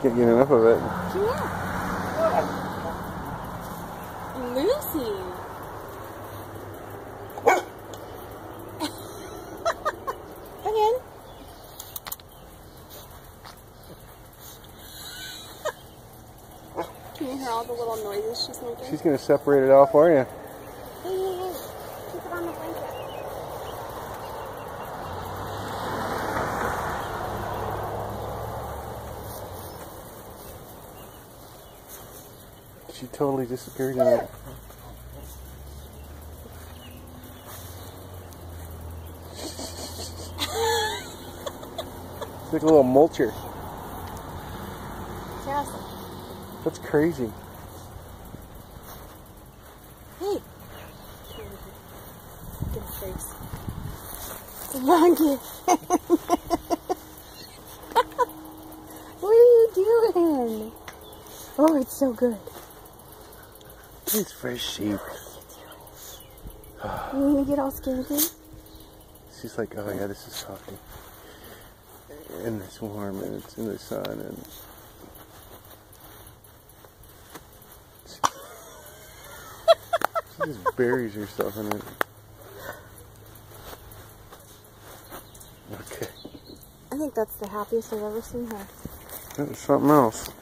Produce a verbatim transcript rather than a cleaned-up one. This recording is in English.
can't get enough of it. Yeah. Lucy. Again. Can you hear all the little noises she's making? She's going to separate it all for you. Hey, hey, hey. Keep it on the blanket. She totally disappeared in it. It's like a little mulcher. Tess. That's crazy. Hey. Give a face. Come on, kid. What are you doing? Oh, it's so good. It's fresh sheep. You need to get all skinky? She's like, oh yeah, this is soft. And it's warm and it's in the sun and she just buries herself in it. Okay. I think that's the happiest I've ever seen her. That was something else.